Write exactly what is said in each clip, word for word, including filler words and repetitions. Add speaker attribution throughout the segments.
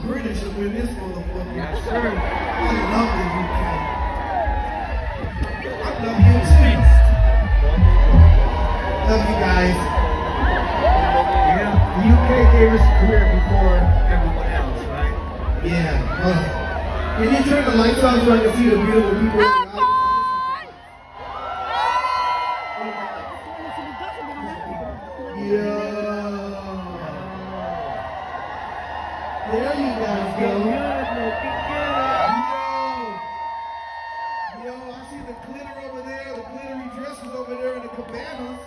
Speaker 1: British up in this motherfucker.
Speaker 2: Yes, sir.
Speaker 1: I love the U K. I love you too. Love you guys.
Speaker 2: Yeah, the U K gave us a career before everyone else, right?
Speaker 1: Yeah. Uh, can you turn the lights on so I can see the beautiful people? In the audience? Yeah. There you guys go. Yo, I see the glitter over there, the glittery dresses over there in the cabanas.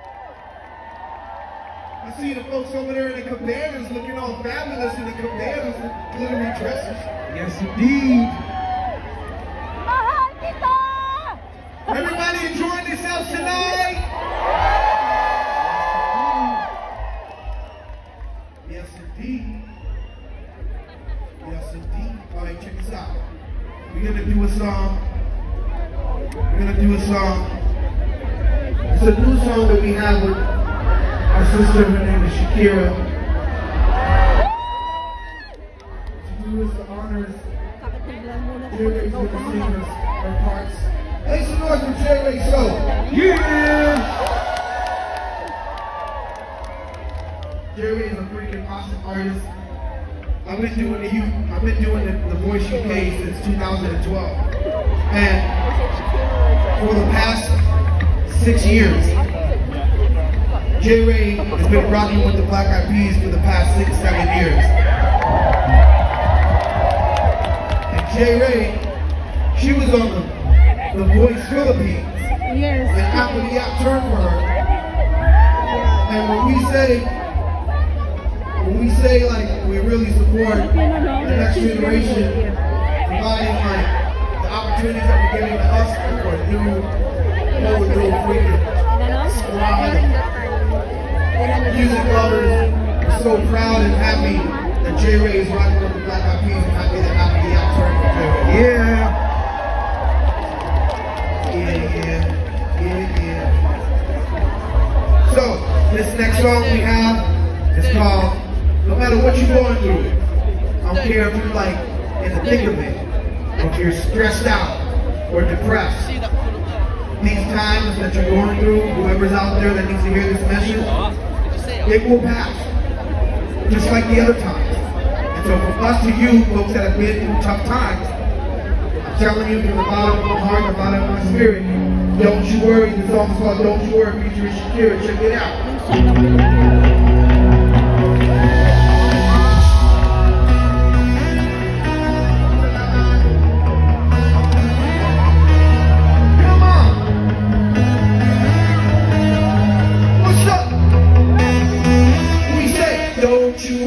Speaker 1: I see the folks over there in the cabanas looking all fabulous in the cabanas with glittery dresses.
Speaker 2: Yes, indeed.
Speaker 1: Everybody enjoying themselves tonight? Yes, indeed. Yes, indeed. All right, check this out. We're gonna do a song. We're gonna do a song. It's a new song that we have with our sister. Her name is Shakira. To do us the honors, J-Ray's gonna sing us her parts. Make some noise for J-Ray Show.
Speaker 2: Yeah!
Speaker 1: J-Ray is a freaking awesome artist. I've been doing the U, I've been doing the, the Voice U K since two thousand twelve, and for the past six years, J-Ray has been rocking with the Black Eyed Peas for the past six, seven years. And J-Ray, she was on the, the Voice Philippines,
Speaker 3: Yes.
Speaker 1: and after the app turned for her, and when we say. When we say like we really support the next generation, providing like the opportunities that we're giving to us for a new, whole new freaking squad of music lovers, we're so proud and happy that J-Ray is rocking with the Black Eyed Peas and happy that after the app turned for J-Ray. Yeah. Yeah, yeah, yeah, yeah. So this next song we have is called No Matter What You're Going Through. I don't care if you're like in the thick of it, or if you're stressed out or depressed. These times that you're going through, whoever's out there that needs to hear this message, it will pass. Just like the other times. And so from us to you, folks that have been through tough times, I'm telling you from the bottom of my heart, the bottom of my spirit, don't you worry. The song is called Don't You Worry, featuring Shakira. Check it out. Don't you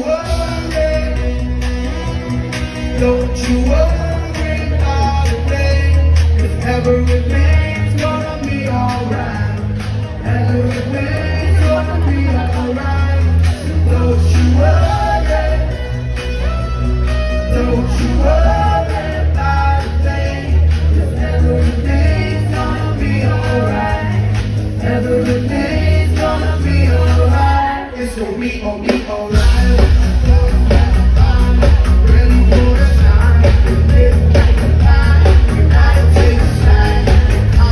Speaker 1: worry about a thing, 'cause everything's gonna be alright. Everything's gonna be alright. Don't you worry. Don't you worry about a thing, 'cause everything's gonna be alright. Everything's gonna be alright. It's gonna be, gonna be alright. I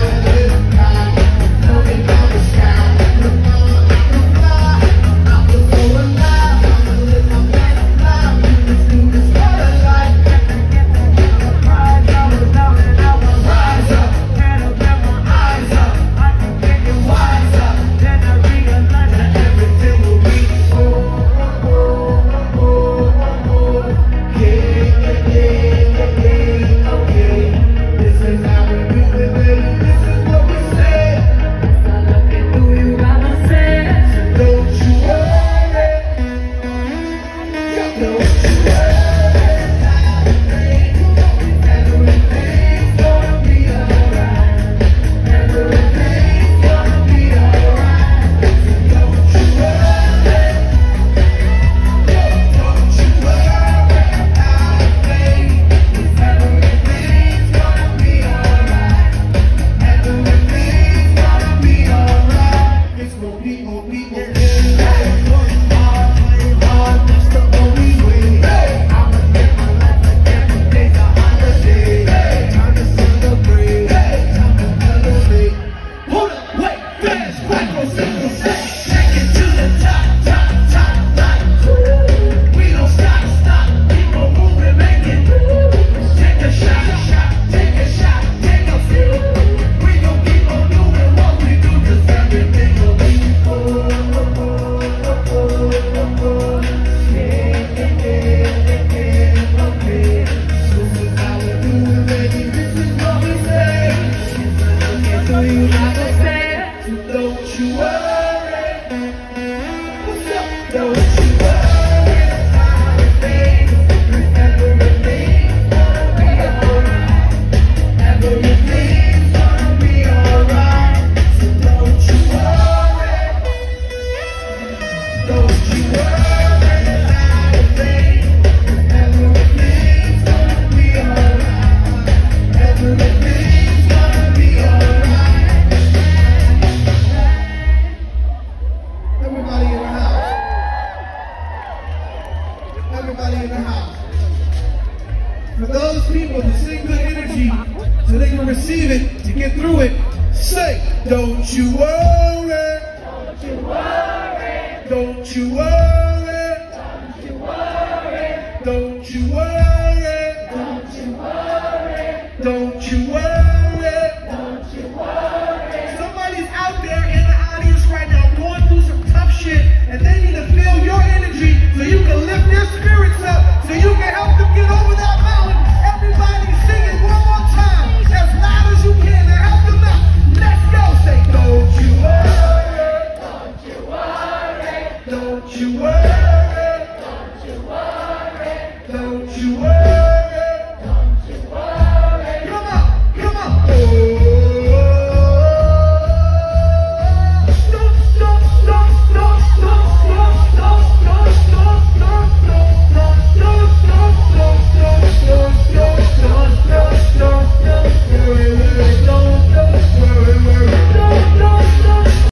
Speaker 1: those people to send good energy so they can receive it, to get through it, say, don't you worry. Don't you worry. Don't you worry. Don't you worry. Don't you worry. Don't you worry. Don't you worry. Somebody's out there in the audience right now going through some tough shit, and they need to feel your energy so you can lift their spirits up, so you can help them get over that mountain. Everybody sing it one more time, as loud as you can, and help them out. Let's go. Say, don't you worry. Don't you worry. Don't you worry.